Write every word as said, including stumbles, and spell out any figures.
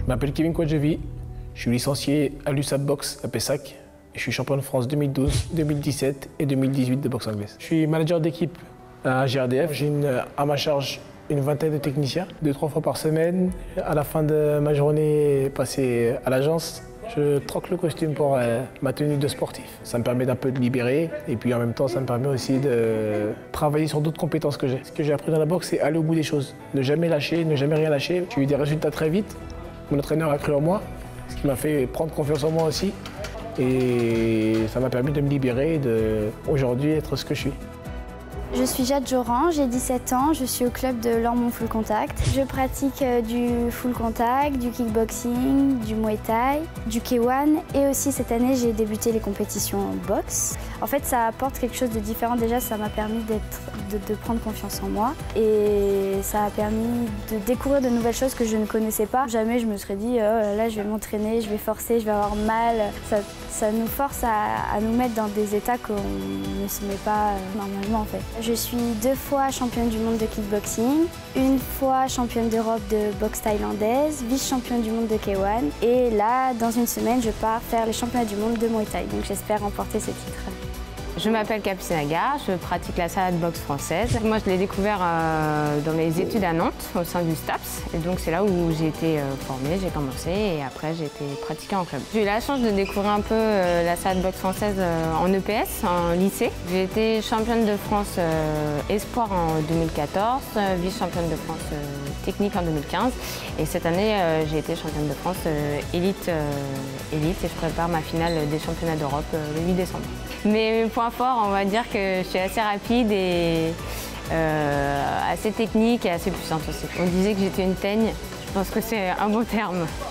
m'appelle Kevin Kouadjevi, je suis licencié à l'U S A P Boxe à Pessac. Je suis champion de France deux mille douze, deux mille dix-sept et deux mille dix-huit de boxe anglaise. Je suis manager d'équipe à G R D F. J'ai à ma charge une vingtaine de techniciens, deux, trois fois par semaine. À la fin de ma journée passée à l'agence, je troque le costume pour euh, ma tenue de sportif. Ça me permet d'un peu de libérer et puis en même temps, ça me permet aussi de travailler sur d'autres compétences que j'ai. Ce que j'ai appris dans la boxe, c'est aller au bout des choses. Ne jamais lâcher, ne jamais rien lâcher. J'ai eu des résultats très vite. Mon entraîneur a cru en moi, ce qui m'a fait prendre confiance en moi aussi. Et ça m'a permis de me libérer et d'aujourd'hui être ce que je suis. Je suis Jade Joran, j'ai dix-sept ans, je suis au club de Lormont Full Contact. Je pratique du full contact, du kickboxing, du muay thai, du K un et aussi cette année j'ai débuté les compétitions en boxe. En fait ça apporte quelque chose de différent, déjà ça m'a permis de, de prendre confiance en moi et ça a permis de découvrir de nouvelles choses que je ne connaissais pas. Jamais je me serais dit oh là, là je vais m'entraîner, je vais forcer, je vais avoir mal. Ça, ça nous force à, à nous mettre dans des états qu'on ne se met pas normalement en fait. Je suis deux fois championne du monde de kickboxing, une fois championne d'Europe de boxe thaïlandaise, vice-championne du monde de K un et là, dans une semaine, je pars faire les championnats du monde de Muay Thai. Donc j'espère remporter ce titre. Je m'appelle Capucine Agar, je pratique la salade boxe française. Moi, je l'ai découvert euh, dans mes études à Nantes, au sein du STAPS. Et donc, c'est là où j'ai été euh, formée, j'ai commencé et après, j'ai été pratiquée en club. J'ai eu la chance de découvrir un peu euh, la salade boxe française euh, en E P S, en lycée. J'ai été championne de France euh, espoir en deux mille quatorze, euh, vice-championne de France euh, technique en deux mille quinze. Et cette année, euh, j'ai été championne de France euh, élite, euh, élite et je prépare ma finale des championnats d'Europe euh, le huit décembre. Mes points forts, on va dire que je suis assez rapide et euh, assez technique et assez puissante aussi. On disait que j'étais une teigne, je pense que c'est un beau terme.